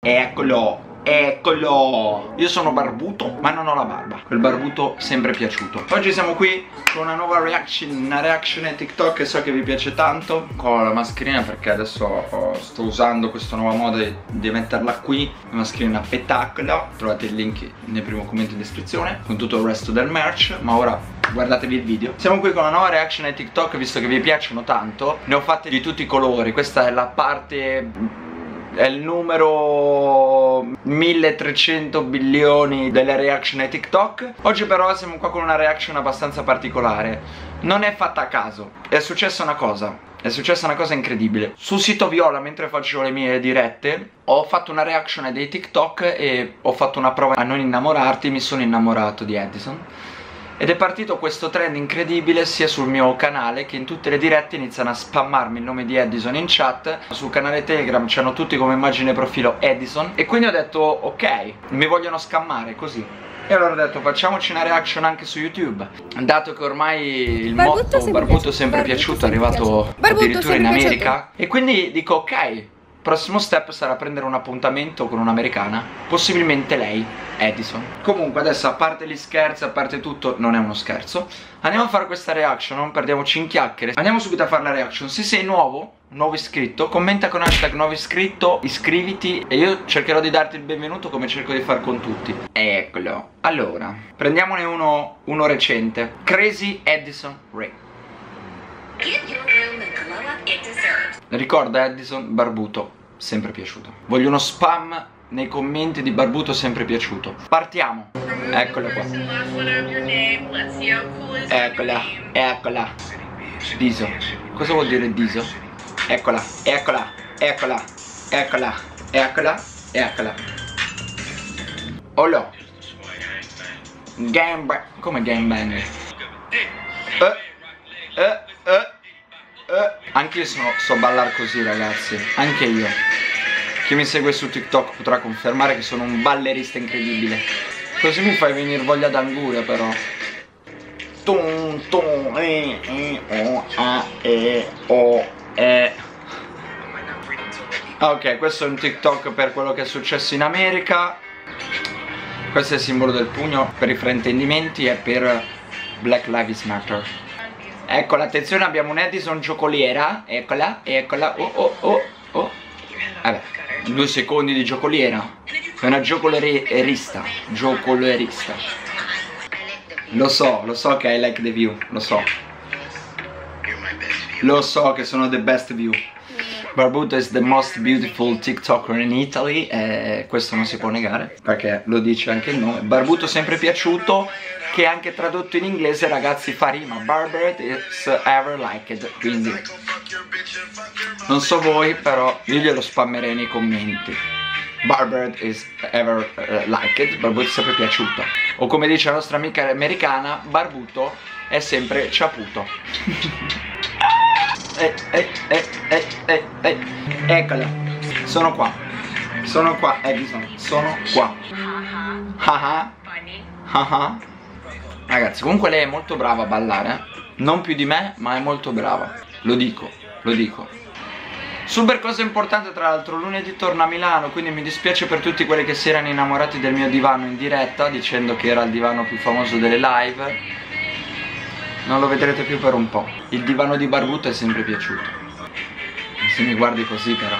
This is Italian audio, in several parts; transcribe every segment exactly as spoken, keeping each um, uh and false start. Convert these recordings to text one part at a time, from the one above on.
Eccolo. Eccolo! Io sono barbuto, ma non ho la barba. Quel barbuto sempre piaciuto. Oggi siamo qui con una nuova reaction, una reaction a TikTok che so che vi piace tanto. Con la mascherina perché adesso oh, sto usando questa nuova moda di, di metterla qui. La mascherina spettacolo. Trovate il link nel primo commento in descrizione con tutto il resto del merch. Ma ora guardatevi il video. Siamo qui con una nuova reaction a TikTok, visto che vi piacciono tanto. Ne ho fatte di tutti i colori. Questa è la parte... è il numero milletrecento bilioni delle reaction ai TikTok. Oggi però siamo qua con una reaction abbastanza particolare. Non è fatta a caso. È successa una cosa. È successa una cosa incredibile. Sul sito Viola, mentre faccio le mie dirette, ho fatto una reaction ai dei TikTok e ho fatto una prova a non innamorarti. Mi sono innamorato di Edison. Ed è partito questo trend incredibile sia sul mio canale che in tutte le dirette iniziano a spammarmi il nome di Edison in chat. Sul canale Telegram c'hanno tutti come immagine profilo Edison. E quindi ho detto ok, mi vogliono scammare così. E allora ho detto facciamoci una reaction anche su YouTube. Dato che ormai il Barbutto motto sempre Barbutto piaciuto, sempre Barbutto piaciuto è sempre arrivato piaciuto. addirittura in Barbutto America. sempre E quindi dico ok, prossimo step sarà prendere un appuntamento con un'americana, possibilmente lei, Edison. Comunque adesso, a parte gli scherzi, a parte tutto, non è uno scherzo, andiamo a fare questa reaction, non perdiamoci in chiacchiere. Andiamo subito a fare la reaction. Se sei nuovo, nuovo iscritto, commenta con hashtag nuovo iscritto, iscriviti e io cercherò di darti il benvenuto come cerco di far con tutti. Eccolo. Allora, prendiamone uno, uno recente. Crazy Edison Ray. Ricorda Edison Barbuto, sempre piaciuto. Voglio uno spam nei commenti di Barbuto, sempre piaciuto. Partiamo. Eccola qua. Eccola, eccola. Diso. Cosa vuol dire Diso? Eccola, eccola, eccola, eccola, eccola, eccola. Olò. Gangbang. Come gangbang? Eh, eh, eh. Uh, anche io sono, so ballare così, ragazzi. Anche io. Chi mi segue su TikTok potrà confermare che sono un ballerista incredibile. Così mi fai venire voglia d'anguria però. Tum, tum, eh, eh, oh, ah, eh, oh, eh. Ok, questo è un TikTok per quello che è successo in America. Questo è il simbolo del pugno per i fraintendimenti e per Black Lives Matter. Eccola, attenzione, abbiamo un Edison giocoliera. Eccola, eccola, oh oh oh oh. Vabbè, due secondi di giocoliera. È una giocolerista. Giocolerista. Lo so, lo so che I like the view. Lo so. Lo so che sono the best view. Barbuto is the most beautiful TikToker in Italy. E questo non si può negare, perché lo dice anche il nome. Barbuto sempre piaciuto, che anche tradotto in inglese, ragazzi, fa rima. Barbert is ever liked. Quindi non so voi, però io glielo spammerei nei commenti. Barbert is ever uh, liked. Barbuto è sempre piaciuto. O come dice la nostra amica americana, Barbuto è sempre ciaputo. eh, eh, eh, eh, eh, eh. Eccola. Sono qua. Sono qua, Edison. Sono qua. Haha. Haha. Ragazzi, comunque lei è molto brava a ballare, eh? Non più di me, ma è molto brava. Lo dico, lo dico. Super cosa importante, tra l'altro, lunedì torno a Milano, quindi mi dispiace per tutti quelli che si erano innamorati del mio divano in diretta, dicendo che era il divano più famoso delle live. Non lo vedrete più per un po'. Il divano di Barbuto è sempre piaciuto. E se mi guardi così però.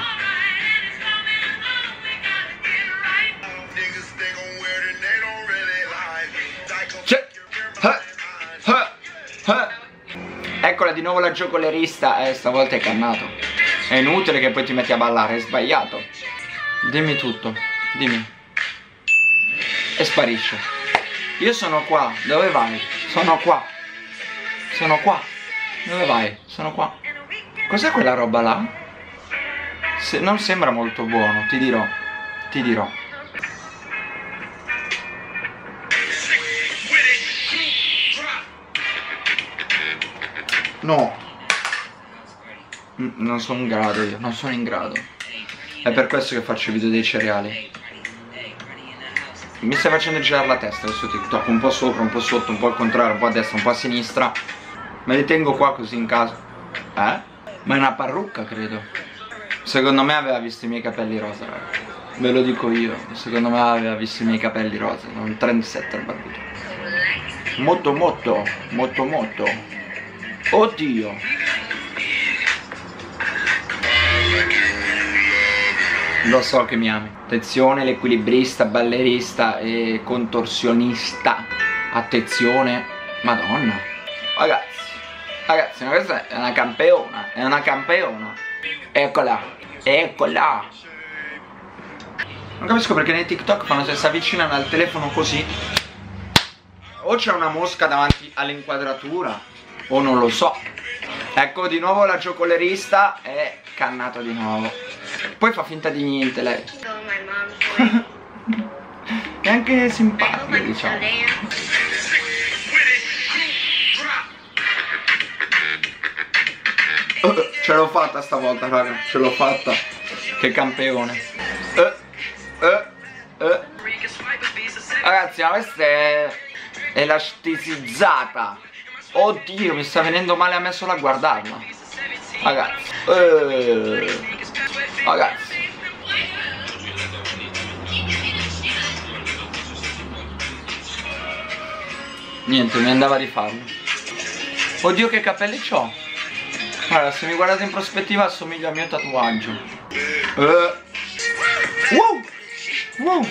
Eccola di nuovo la giocolerista. Eh, stavolta è cannato. È inutile che poi ti metti a ballare, è sbagliato. Dimmi tutto, dimmi. E sparisce. Io sono qua, dove vai? Sono qua. Sono qua. Dove vai? Sono qua. Cos'è quella roba là? Se non sembra molto buono, ti dirò. Ti dirò. No. Non sono in grado io, non sono in grado. È per questo che faccio i video dei cereali. Mi stai facendo girare la testa su TikTok. Un po' sopra, un po' sotto, un po' al contrario, un po' a destra, un po' a sinistra. Me li tengo qua così in casa. Eh? Ma è una parrucca, credo. Secondo me aveva visto i miei capelli rosa, raga. Ve lo dico io, secondo me aveva visto i miei capelli rosa, un trendsetter barbuto. Molto molto, molto molto. Oddio. Lo so che mi ami. Attenzione, l'equilibrista, ballerista e contorsionista. Attenzione. Madonna. Ragazzi, ragazzi, ma questa è una campiona. È una campiona. Eccola, eccola. Non capisco perché nei TikTok fanno se si avvicinano al telefono così. O c'è una mosca davanti all'inquadratura, o non lo so. Ecco di nuovo la giocolerista è cannata di nuovo. Poi fa finta di niente lei. È anche simpatica, diciamo. Uh, ce l'ho fatta stavolta, raga. Ce l'ho fatta. Che campione. Uh, uh, uh. Ragazzi, ma questa è elasticizzata. Oddio, mi sta venendo male a me solo a guardarla. Ragazzi, uh. Ragazzi. Niente, mi andava di farlo. Oddio, che capelli c'ho. Allora, se mi guardate in prospettiva assomiglia al mio tatuaggio. uh. Wow. Wow.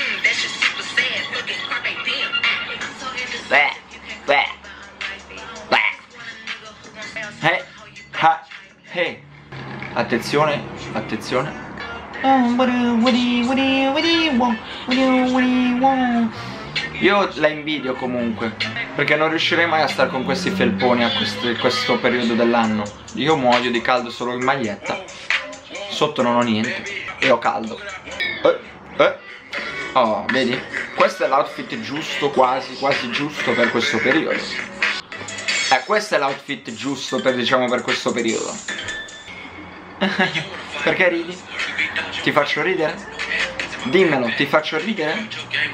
Beh, beh, beh. Hey, ha, hey. Attenzione, attenzione. Io la invidio comunque, perché non riuscirei mai a stare con questi felponi a questo, questo periodo dell'anno. Io muoio di caldo solo in maglietta. Sotto non ho niente e ho caldo. eh, eh. Oh, vedi? Questo è l'outfit giusto, quasi, quasi giusto per questo periodo. Eh, questo è l'outfit giusto per, diciamo, per questo periodo. Perché ridi? Ti faccio ridere? Dimmelo, ti faccio ridere?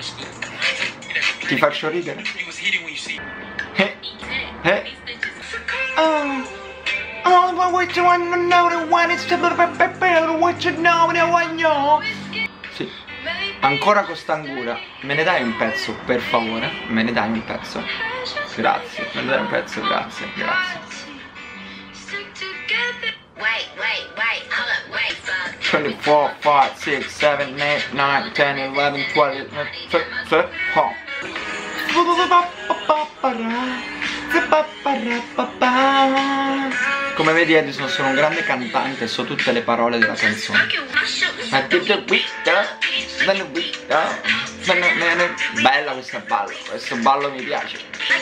Ti faccio ridere? Eh? Eh? Oh, oh, what you wanna know, the one is to what you know, the one you know. Sì. Ancora con st'angura. Me ne dai un pezzo, per favore? Me ne dai un pezzo? Grazie, me ne dai un pezzo, grazie, grazie. twenty-four, five, six, seven, eight, nine, ten, eleven, twelve, thirteen, oh. Come vedi, Edison, sono un grande cantante, so tutte le parole della canzone. Bella questa ballo, questo ballo mi piace.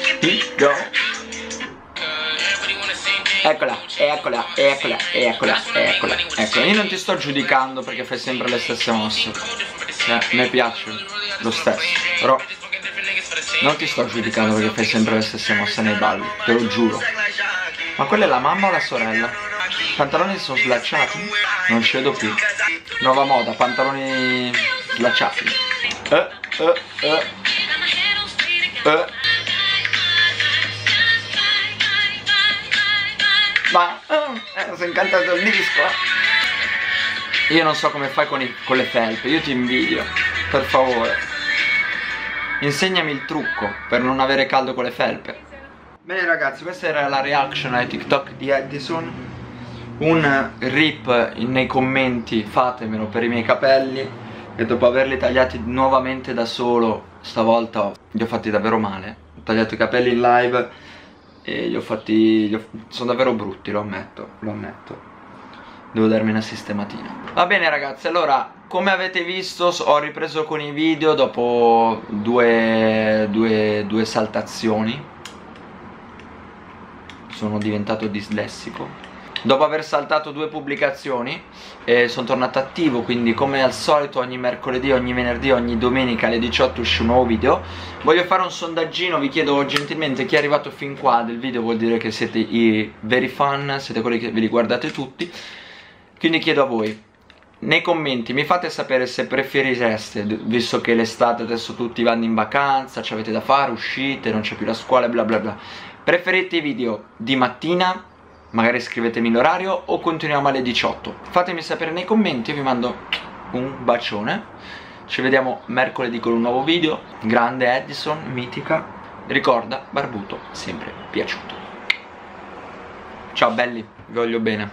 Eccola, eccola, eccola, eccola, eccola, eccola. Io non ti sto giudicando perché fai sempre le stesse mosse. Cioè, mi piace lo stesso, però non ti sto giudicando perché fai sempre le stesse mosse nei balli, te lo giuro. Ma quella è la mamma o la sorella? I pantaloni sono slacciati? Non ci vedo più. Nuova moda, pantaloni slacciati. Eh, eh, eh. Eh. Ma eh, si è incantato il disco. Io non so come fai con, i, con le felpe. Io ti invidio, per favore. Insegnami il trucco per non avere caldo con le felpe. Bene ragazzi, questa era la reaction ai TikTok di Edison. Un rip nei commenti, fatemelo, per i miei capelli, che dopo averli tagliati nuovamente da solo, stavolta li ho fatti davvero male. Ho tagliato i capelli in live e li ho fatti, li ho, sono davvero brutti, lo ammetto, lo ammetto. Devo darmi una sistematina. Va bene ragazzi, allora, come avete visto ho ripreso con i video dopo due, due, due saltazioni. Sono diventato dislessico. Dopo aver saltato due pubblicazioni eh, sono tornato attivo, quindi come al solito ogni mercoledì, ogni venerdì, ogni domenica alle diciotto uscì un nuovo video. Voglio fare un sondaggino, vi chiedo gentilmente chi è arrivato fin qua del video, vuol dire che siete i veri fan, siete quelli che ve li guardate tutti. Quindi chiedo a voi, nei commenti mi fate sapere se preferireste, visto che l'estate adesso tutti vanno in vacanza, ci avete da fare, uscite, non c'è più la scuola, bla bla bla, preferite i video di mattina? Magari scrivetemi l'orario o continuiamo alle diciotto. Fatemi sapere nei commenti, io vi mando un bacione. Ci vediamo mercoledì con un nuovo video. Grande Edison, mitica. Ricorda, barbuto sempre piaciuto. Ciao belli, vi voglio bene.